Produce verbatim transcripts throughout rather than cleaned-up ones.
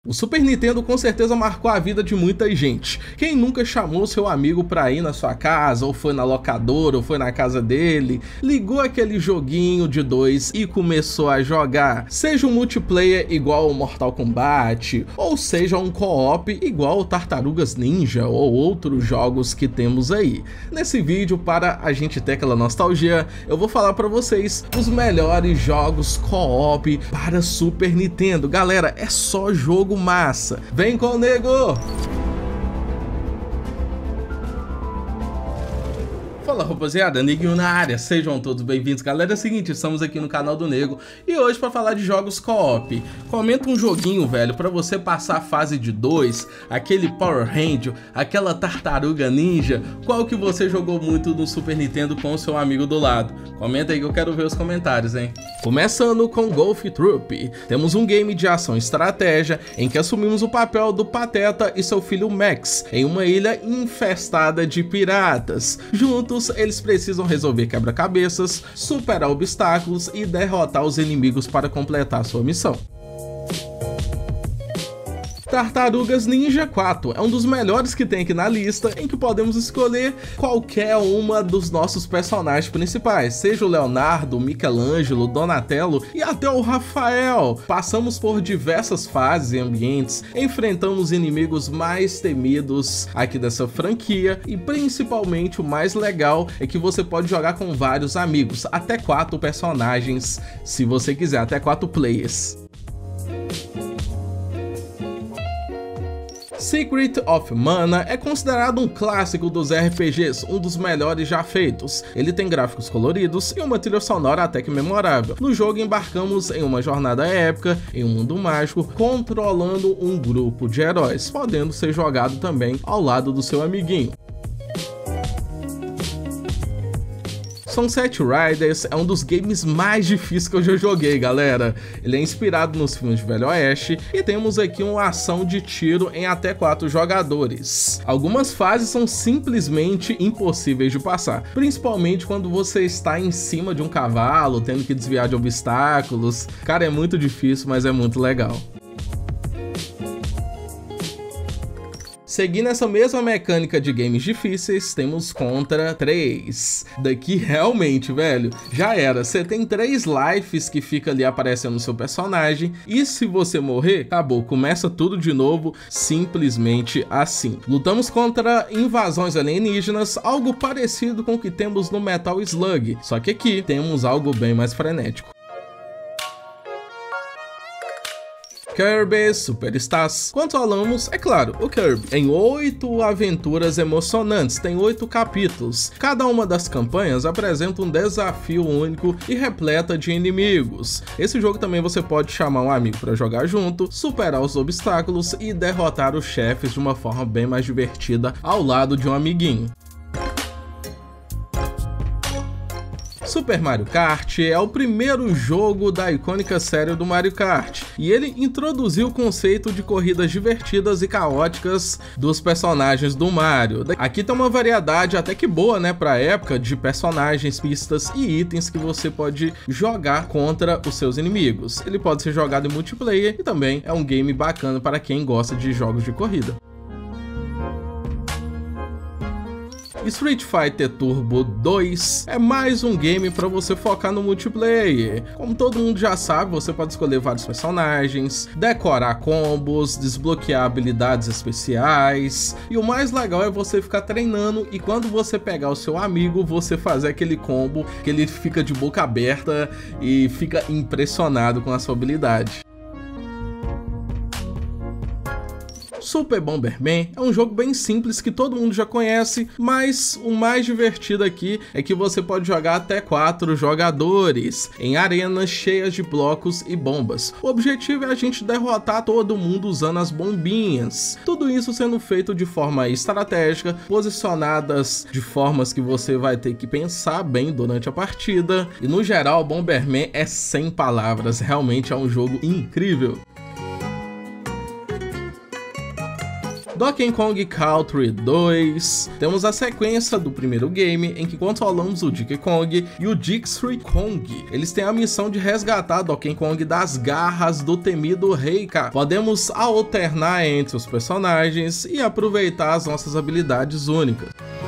O Super Nintendo com certeza marcou a vida de muita gente. Quem nunca chamou seu amigo pra ir na sua casa, ou foi na locadora, ou foi na casa dele, ligou aquele joguinho de dois e começou a jogar? Seja um multiplayer igual o Mortal Kombat, ou seja um co-op igual o Tartarugas Ninja, ou outros jogos que temos aí. Nesse vídeo, para a gente ter aquela nostalgia, eu vou falar pra vocês os melhores jogos co-op para Super Nintendo. Galera, é só jogo massa. Vem com o nego! Fala rapaziada, Neguinho na área, sejam todos bem-vindos. Galera, é o seguinte, estamos aqui no canal do Nego e hoje para falar de jogos co-op. Comenta um joguinho, velho, para você passar a fase de dois, aquele Power Ranger, aquela Tartaruga Ninja, qual que você jogou muito no Super Nintendo com o seu amigo do lado? Comenta aí que eu quero ver os comentários, hein? Começando com Golf Troop, temos um game de ação e estratégia em que assumimos o papel do Pateta e seu filho Max em uma ilha infestada de piratas. Juntos, eles precisam resolver quebra-cabeças, superar obstáculos e derrotar os inimigos para completar sua missão. Tartarugas Ninja quatro é um dos melhores que tem aqui na lista, em que podemos escolher qualquer uma dos nossos personagens principais, seja o Leonardo, Michelangelo, Donatello e até o Rafael. Passamos por diversas fases e ambientes, enfrentamos os inimigos mais temidos aqui dessa franquia e principalmente o mais legal é que você pode jogar com vários amigos, até quatro personagens, se você quiser, até quatro players. Secret of Mana é considerado um clássico dos R P Gs, um dos melhores já feitos. Ele tem gráficos coloridos e uma trilha sonora até que memorável. No jogo embarcamos em uma jornada épica, em um mundo mágico, controlando um grupo de heróis, podendo ser jogado também ao lado do seu amiguinho. Sunset Riders é um dos games mais difíceis que eu já joguei, galera. Ele é inspirado nos filmes de Velho Oeste e temos aqui uma ação de tiro em até quatro jogadores. Algumas fases são simplesmente impossíveis de passar, principalmente quando você está em cima de um cavalo, tendo que desviar de obstáculos. Cara, é muito difícil, mas é muito legal. Seguindo essa mesma mecânica de games difíceis, temos Contra três. Daqui realmente, velho, já era. Você tem três lives que fica ali aparecendo no seu personagem e se você morrer, acabou. Começa tudo de novo, simplesmente assim. Lutamos contra invasões alienígenas, algo parecido com o que temos no Metal Slug, só que aqui temos algo bem mais frenético. Kirby Super Stars. Quanto falamos, é claro, o Kirby em oito aventuras emocionantes, tem oito capítulos. Cada uma das campanhas apresenta um desafio único e repleta de inimigos. Esse jogo também você pode chamar um amigo para jogar junto, superar os obstáculos e derrotar os chefes de uma forma bem mais divertida ao lado de um amiguinho. Super Mario Kart é o primeiro jogo da icônica série do Mario Kart, e ele introduziu o conceito de corridas divertidas e caóticas dos personagens do Mario. Aqui tem uma variedade até que boa, né, pra época, de personagens, pistas e itens que você pode jogar contra os seus inimigos. Ele pode ser jogado em multiplayer e também é um game bacana para quem gosta de jogos de corrida. Street Fighter Turbo dois é mais um game para você focar no multiplayer. Como todo mundo já sabe, você pode escolher vários personagens, decorar combos, desbloquear habilidades especiais, e o mais legal é você ficar treinando e quando você pegar o seu amigo, você fazer aquele combo que ele fica de boca aberta e fica impressionado com a sua habilidade. Super Bomberman é um jogo bem simples que todo mundo já conhece, mas o mais divertido aqui é que você pode jogar até quatro jogadores, em arenas cheias de blocos e bombas. O objetivo é a gente derrotar todo mundo usando as bombinhas. Tudo isso sendo feito de forma estratégica, posicionadas de formas que você vai ter que pensar bem durante a partida. E no geral, Bomberman é sem palavras, realmente é um jogo incrível. Donkey Kong Country dois, temos a sequência do primeiro game em que controlamos o Diddy Kong e o Dixie Kong. Eles têm a missão de resgatar Donkey Kong das garras do temido Rei K. Podemos alternar entre os personagens e aproveitar as nossas habilidades únicas.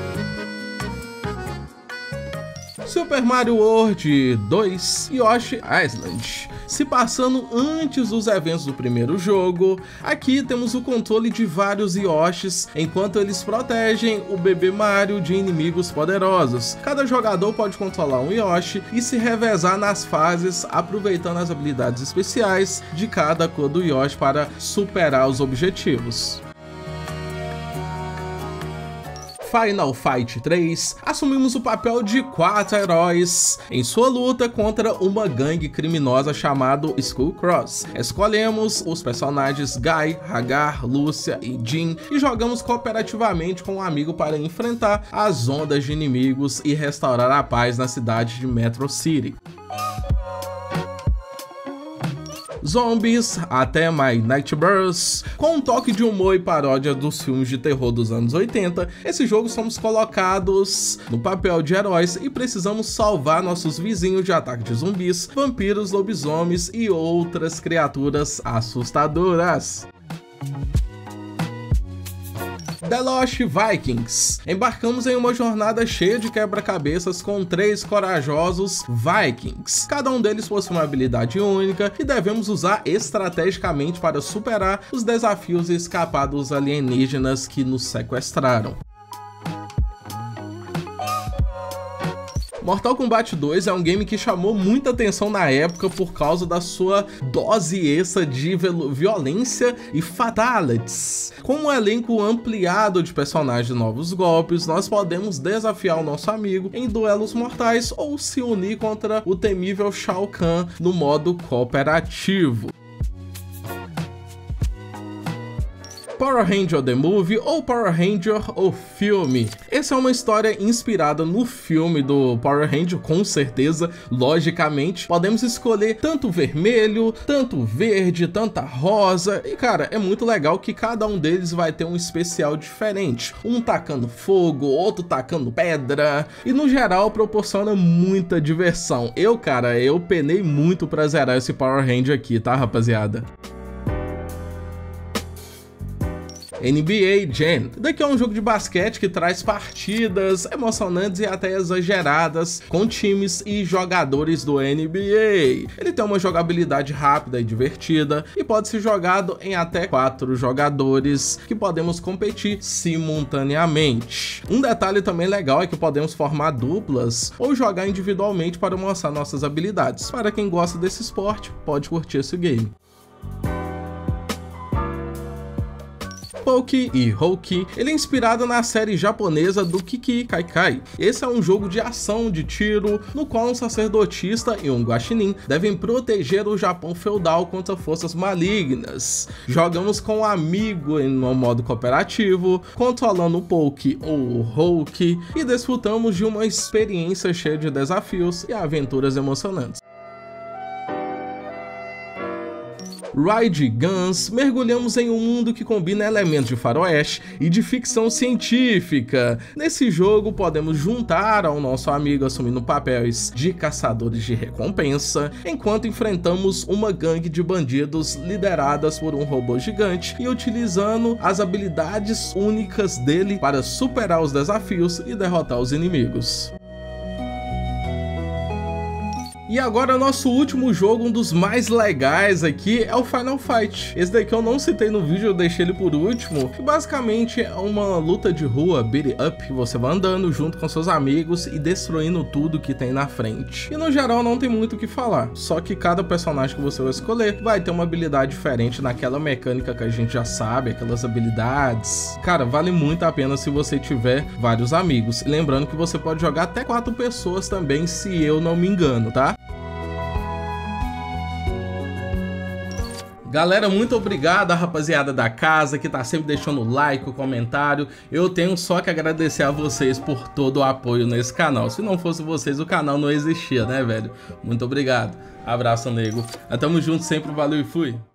Super Mario World dois Yoshi Island. Se passando antes dos eventos do primeiro jogo, aqui temos o controle de vários Yoshis enquanto eles protegem o bebê Mario de inimigos poderosos. Cada jogador pode controlar um Yoshi e se revezar nas fases, aproveitando as habilidades especiais de cada cor do Yoshi para superar os objetivos. Final Fight três, assumimos o papel de quatro heróis em sua luta contra uma gangue criminosa chamada Skullcross. Escolhemos os personagens Guy, Hagar, Lúcia e Jin e jogamos cooperativamente com um amigo para enfrentar as ondas de inimigos e restaurar a paz na cidade de Metro City. Zombies até My Nightmares. Com um toque de humor e paródia dos filmes de terror dos anos oitenta, esse jogo somos colocados no papel de heróis e precisamos salvar nossos vizinhos de ataque de zumbis, vampiros, lobisomens e outras criaturas assustadoras. The Lost Vikings. Embarcamos em uma jornada cheia de quebra-cabeças com três corajosos Vikings. Cada um deles possui uma habilidade única e devemos usar estrategicamente para superar os desafios e escapar dos alienígenas que nos sequestraram. Mortal Kombat dois é um game que chamou muita atenção na época por causa da sua dose extra de violência e fatalities. Com um elenco ampliado de personagens e novos golpes, nós podemos desafiar o nosso amigo em duelos mortais ou se unir contra o temível Shao Kahn no modo cooperativo. Power Ranger The Movie ou Power Ranger o filme. Essa é uma história inspirada no filme do Power Ranger, com certeza, logicamente. Podemos escolher tanto vermelho, tanto verde, tanta rosa. E cara, é muito legal que cada um deles vai ter um especial diferente. Um tacando fogo, outro tacando pedra. E no geral proporciona muita diversão. Eu, cara, eu penei muito pra zerar esse Power Ranger aqui, tá, rapaziada? N B A Jam. Daqui é um jogo de basquete que traz partidas emocionantes e até exageradas com times e jogadores do N B A. Ele tem uma jogabilidade rápida e divertida e pode ser jogado em até quatro jogadores que podemos competir simultaneamente. Um detalhe também legal é que podemos formar duplas ou jogar individualmente para mostrar nossas habilidades. Para quem gosta desse esporte, pode curtir esse game. Poki e Houki. Ele é inspirado na série japonesa do Kiki Kaikai. Esse é um jogo de ação de tiro, no qual um sacerdotista e um guaxinim devem proteger o Japão feudal contra forças malignas. Jogamos com um amigo em um modo cooperativo, controlando o Poki ou o Houki, e desfrutamos de uma experiência cheia de desafios e aventuras emocionantes. Ride Guns. Mergulhamos em um mundo que combina elementos de faroeste e de ficção científica. Nesse jogo podemos juntar ao nosso amigo assumindo papéis de caçadores de recompensa, enquanto enfrentamos uma gangue de bandidos lideradas por um robô gigante e utilizando as habilidades únicas dele para superar os desafios e derrotar os inimigos. E agora nosso último jogo, um dos mais legais aqui, é o Final Fight. Esse daqui eu não citei no vídeo, eu deixei ele por último, que basicamente é uma luta de rua, beat up, que você vai andando junto com seus amigos e destruindo tudo que tem na frente. E no geral não tem muito o que falar, só que cada personagem que você vai escolher vai ter uma habilidade diferente naquela mecânica que a gente já sabe, aquelas habilidades. Cara, vale muito a pena se você tiver vários amigos. E lembrando que você pode jogar até quatro pessoas também, se eu não me engano, tá? Galera, muito obrigado à rapaziada da casa que tá sempre deixando o like, o comentário. Eu tenho só que agradecer a vocês por todo o apoio nesse canal. Se não fosse vocês, o canal não existia, né, velho? Muito obrigado. Abraço, nego. Tamo junto sempre, valeu e fui.